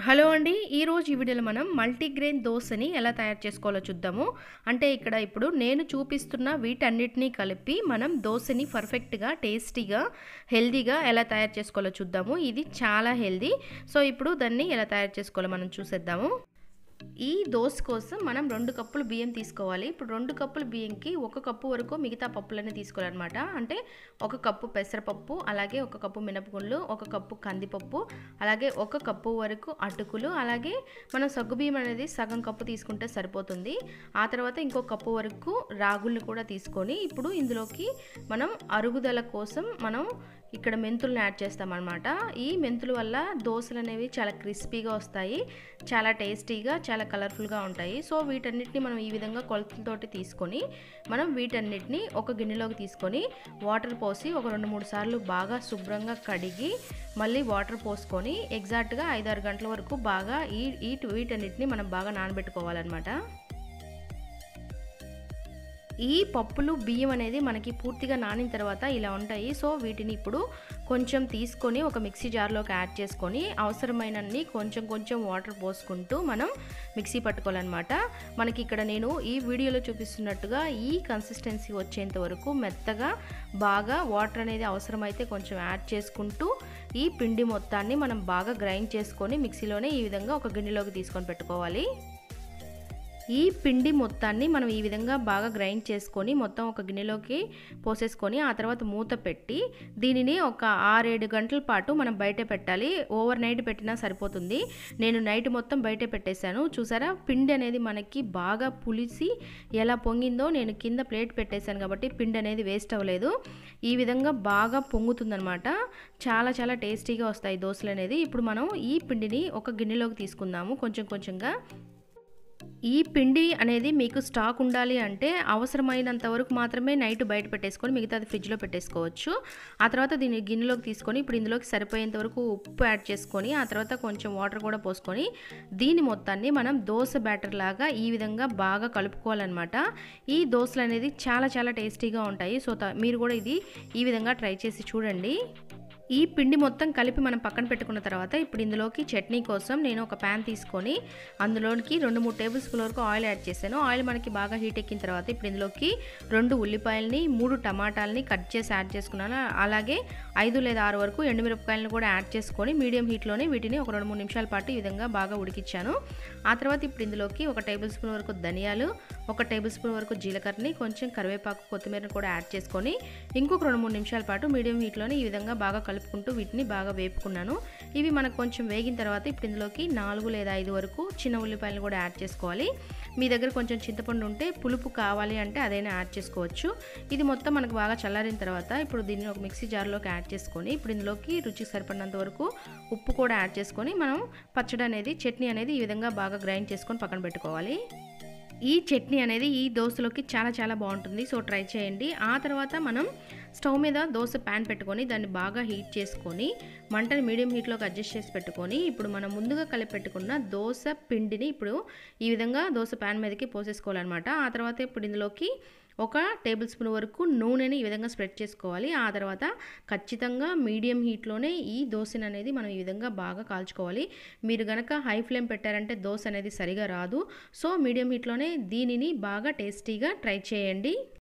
Hello అండి. ఈరోజు ఈ వీడియోలో మనం మల్టీగ్రెయిన్ దోసని ఎలా తయారు చేసుకోవాలో చూద్దాము. అంటే ఇప్పుడు నేను చూపిస్తున్న వీటన్నిటిని కలిపి మనం దోసని పర్ఫెక్ట్‌గా, టేస్టీగా, హెల్తీగా ఎలా తయారు చేసుకోవాలో చూద్దాము. ఇది చాలా హెల్తీ. సో, ఇప్పుడు దాన్ని ఎలా తయారు చేసుకోవాలో మనం చూసేద్దాము. ఈ దోస కోసం మనం 2 కప్పులు బియ్యం తీసుకోవాలి. ఇప్పుడు 2 కప్పుల బియ్యంకి 1 కప్పు వరకు మిగతా పప్పులన్నీ తీసుకోవాలన్నమాట. అంటే 1 కప్పు పెసరపప్పు, అలాగే 1 కప్పు మినపగుండ్లు, 1 కప్పు కందిపప్పు, అలాగే 1 కప్పు వరకు అటుకులు, అలాగే మనం సగ్గుబియ్యం అనేది సగం కప్పు తీసుకుంటే సరిపోతుంది. ఆ తర్వాత ఇంకో కప్పు వరకు రాగుల్ని కూడా తీసుకొని ఇప్పుడు ఇందులోకి మనం అరుగుదల కోసం మనం ఇక్కడ మెంతులను యాడ్ చేస్తామన్నమాట. ఈ మెంతుల వల్ల దోసలు అనేవి చాలా క్రిస్పీగా వస్తాయి, చాలా టేస్టీగా, చాలా కలర్ఫుల్గా ఉంటాయి. సో వీటన్నిటిని మనం ఈ విధంగా కొలతలతోటి తీసుకొని మనం వీటన్నిటిని ఒక గిన్నెలోకి తీసుకొని వాటర్ పోసి ఒక 2-3 సార్లు బాగా శుభ్రంగా కడిగి మళ్ళీ వాటర్ పోసుకొని ఎగ్జాక్ట్గా 5-6 గంటల వరకు బాగా వీటన్నిటిని మనం బాగా నానబెట్టుకోవాలన్నమాట. ఈ పప్పులు బియ్యం అనేది మనకి పూర్తిగా నానిన తర్వాత ఇలా ఉంటాయి. సో వీటిని ఇప్పుడు కొంచెం తీసుకొని ఒక మిక్సీ జార్లోకి యాడ్ చేసుకొని అవసరమైనన్ని కొంచెం కొంచెం వాటర్ పోసుకుంటూ మనం మిక్సీ పట్టుకోవాలన్నమాట. మనకి ఇక్కడ నేను ఈ వీడియోలో చూపిస్తున్నట్టుగా ఈ కన్సిస్టెన్సీ వచ్చేంత వరకు మెత్తగా బాగా వాటర్ అనేది అవసరమైతే కొంచెం యాడ్ చేసుకుంటూ ఈ పిండి మొత్తాన్ని మనం బాగా గ్రైండ్ చేసుకొని మిక్సీలోనే ఈ విధంగా ఒక గిన్నెలోకి తీసుకొని పెట్టుకోవాలి. ఈ పిండి మొత్తాన్ని మనం ఈ విధంగా బాగా గ్రైండ్ చేసుకొని మొత్తం ఒక గిన్నెలోకి పోసేసుకొని ఆ తర్వాత మూత పెట్టి దీనిని ఒక 6-7 గంటల పాటు మనం బయట పెట్టాలి. ఓవర్ నైట్ పెట్టినా సరిపోతుంది. నేను నైట్ మొత్తం బయట పెట్టేశాను. చూసారా, పిండి అనేది మనకి బాగా పులిసి ఎలా పొంగిందో. నేను కింద ప్లేట్ పెట్టేశాను కాబట్టి పిండి అనేది వేస్ట్ అవ్వలేదు. ఈ విధంగా బాగా పొంగుతుందనమాట. చాలా చాలా టేస్టీగా వస్తాయి దోశలు అనేది. ఇప్పుడు మనం ఈ పిండిని ఒక గిన్నెలోకి తీసుకుందాము కొంచెం కొంచెంగా. ఈ పిండి అనేది మీకు స్టాక్ ఉండాలి అంటే అవసరమైనంత వరకు మాత్రమే నైట్ బయట పెట్టేసుకొని మిగతాది ఫ్రిడ్జ్లో పెట్టేసుకోవచ్చు. ఆ తర్వాత దీన్ని గిన్నెలోకి తీసుకొని ఇప్పుడు ఇందులోకి సరిపోయేంత వరకు ఉప్పు యాడ్ చేసుకొని ఆ తర్వాత కొంచెం వాటర్ కూడా పోసుకొని దీని మొత్తాన్ని మనం దోశ బ్యాటర్ లాగా ఈ విధంగా బాగా కలుపుకోవాలన్నమాట. ఈ దోశలు అనేది చాలా చాలా టేస్టీగా ఉంటాయి. సో మీరు కూడా ఇది ఈ విధంగా ట్రై చేసి చూడండి. ఈ పిండి మొత్తం కలిపి మనం పక్కన పెట్టుకున్న తర్వాత ఇప్పుడు ఇందులోకి చట్నీ కోసం నేను ఒక ప్యాన్ తీసుకొని అందులోకి 2-3 టేబుల్ స్పూన్ వరకు ఆయిల్ యాడ్ చేశాను. ఆయిల్ మనకి బాగా హీట్ ఎక్కిన తర్వాత ఇప్పుడు ఇందులోకి 2 ఉల్లిపాయలని 3 టమాటాలని కట్ చేసి యాడ్ చేసుకున్నాను. అలాగే 5 లేదా 6 వరకు ఎండుమిరపకాయలను కూడా యాడ్ చేసుకొని మీడియం హీట్లోనే వీటిని ఒక 2-3 నిమిషాల పాటు ఈ విధంగా బాగా ఉడికించాను. ఆ తర్వాత ఇప్పుడు ఇందులోకి 1 టేబుల్ స్పూన్ వరకు ధనియాలు, 1 టేబుల్ స్పూన్ వరకు జీలకర్రని, కొంచెం కరివేపాకు, కొత్తిమీరని కూడా యాడ్ చేసుకొని ఇంకొక 2-3 నిమిషాల పాటు మీడియం హీట్లోనే ఈ విధంగా బాగా కలుపుకుంటూ వీటిని బాగా వేపుకున్నాను. ఇవి మనకు కొంచెం వేగిన తర్వాత ఇప్పుడు ఇందులోకి 4 లేదా 5 వరకు చిన్న ఉల్లిపాయలు కూడా యాడ్ చేసుకోవాలి. మీ దగ్గర కొంచెం చింతపండు ఉంటే పులుపు కావాలి అంటే అదైనా యాడ్ చేసుకోవచ్చు. ఇది మొత్తం మనకు బాగా చల్లారిన తర్వాత ఇప్పుడు దీన్ని ఒక మిక్సీ జార్లోకి యాడ్ చేసుకొని ఇప్పుడు ఇందులోకి రుచికి సరిపడినంత వరకు ఉప్పు కూడా యాడ్ చేసుకొని మనం పచ్చడి అనేది చట్నీ అనేది ఈ విధంగా బాగా గ్రైండ్ చేసుకొని పక్కన పెట్టుకోవాలి. ఈ చట్నీ అనేది ఈ దోశలోకి చాలా చాలా బాగుంటుంది. సో ట్రై చేయండి. ఆ తర్వాత మనం స్టవ్ మీద దోశ ప్యాన్ పెట్టుకొని దాన్ని బాగా హీట్ చేసుకొని మంటని మీడియం హీట్లోకి అడ్జస్ట్ చేసి పెట్టుకొని ఇప్పుడు మనం ముందుగా కలిపి పెట్టుకున్న దోశ పిండిని ఇప్పుడు ఈ విధంగా దోశ ప్యాన్ మీదకి పోసేసుకోవాలన్నమాట. ఆ తర్వాత ఇప్పుడు ఇందులోకి 1 టేబుల్ స్పూన్ వరకు నూనెని ఈ విధంగా స్ప్రెడ్ చేసుకోవాలి. ఆ తర్వాత ఖచ్చితంగా మీడియం హీట్లోనే ఈ దోశని అనేది మనం ఈ విధంగా బాగా కాల్చుకోవాలి. మీరు గనక హై ఫ్లేమ్ పెట్టారంటే దోశ అనేది సరిగా రాదు. సో మీడియం హీట్లోనే దీనిని బాగా టేస్టీగా ట్రై చేయండి.